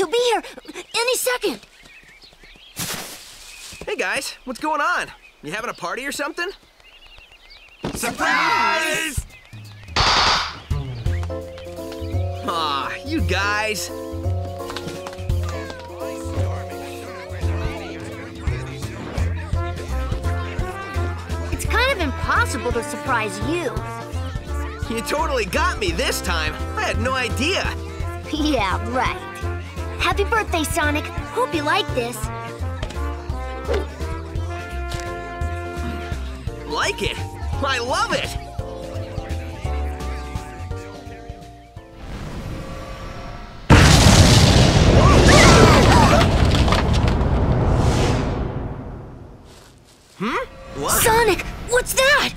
He'll be here any second. Hey guys, what's going on? You having a party or something? Surprise! Aw, you guys. It's kind of impossible to surprise you. You totally got me this time. I had no idea. Yeah, right. Happy birthday, Sonic. Hope you like this. Like it? I love it! What? Sonic, what's that?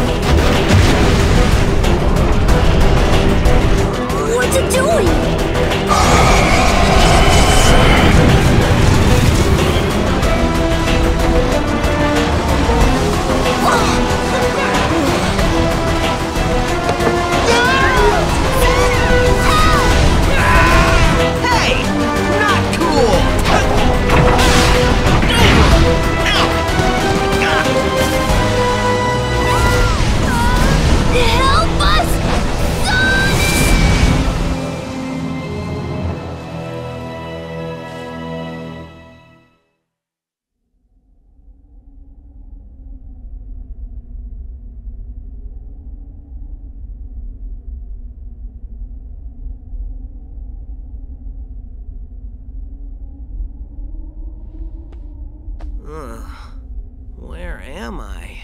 What's it doing? Hey! Not cool! Help us! Sonic! Where am I?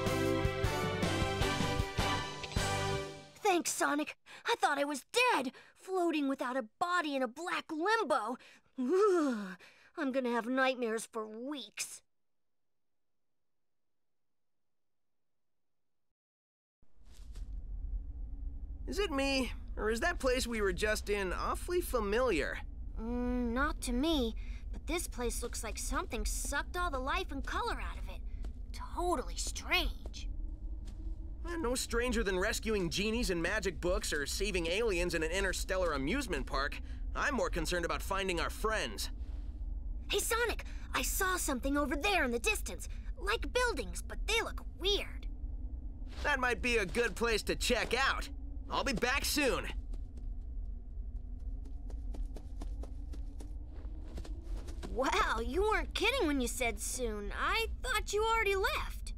Thanks, Sonic. I thought I was dead. floating without a body in a black limbo. Ugh, I'm gonna have nightmares for weeks. Is it me, or is that place we were just in awfully familiar? Not to me, but this place looks like something sucked all the life and color out of it. Totally strange. No stranger than rescuing genies in magic books or saving aliens in an interstellar amusement park. I'm more concerned about finding our friends. Hey, Sonic, I saw something over there in the distance. Like buildings, but they look weird. That might be a good place to check out. I'll be back soon. Wow, you weren't kidding when you said soon. I thought you already left.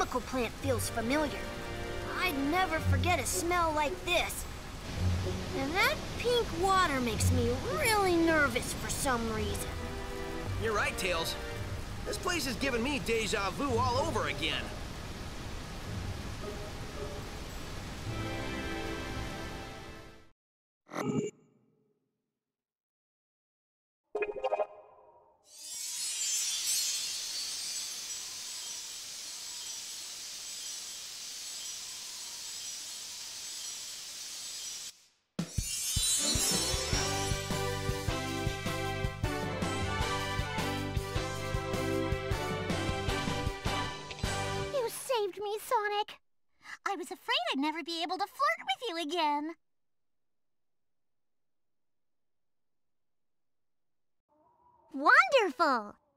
chemical plant feels familiar. I'd never forget a smell like this. And that pink water makes me really nervous for some reason. You're right, Tails. This place is giving me deja vu all over again. Saved me, Sonic. I was afraid I'd never be able to flirt with you again. Wonderful!